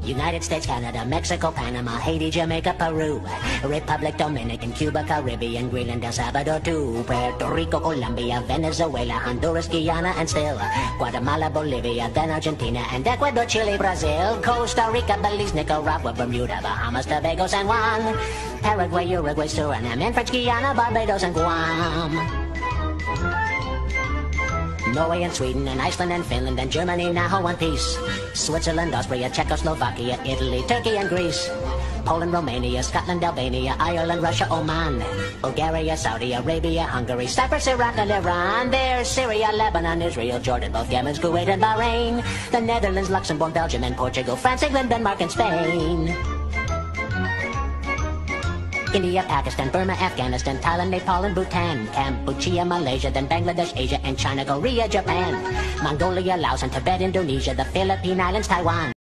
United States, Canada, Mexico, Panama, Haiti, Jamaica, Peru, Republic Dominican, Cuba, Caribbean, Greenland, El Salvador too, Puerto Rico, Colombia, Venezuela, Honduras, Guyana, and still Guatemala, Bolivia, then Argentina, and Ecuador, Chile, Brazil, Costa Rica, Belize, Nicaragua, Bermuda, Bahamas, Tobago, San Juan, Paraguay, Uruguay, Suriname, and French Guiana, Barbados, and Guam. Norway and Sweden and Iceland and Finland and Germany now one piece. Switzerland, Austria, Czechoslovakia, Italy, Turkey and Greece. Poland, Romania, Scotland, Albania, Ireland, Russia, Oman. Bulgaria, Saudi Arabia, Hungary, Cyprus, Iraq and Iran. There's Syria, Lebanon, Israel, Jordan, both Yemen, Kuwait and Bahrain. The Netherlands, Luxembourg, Belgium and Portugal, France, England, Denmark and Spain. India, Pakistan, Burma, Afghanistan, Thailand, Nepal and Bhutan, Cambodia, Malaysia, then Bangladesh, Asia and China, Korea, Japan, Mongolia, Laos and Tibet, Indonesia, the Philippine Islands, Taiwan.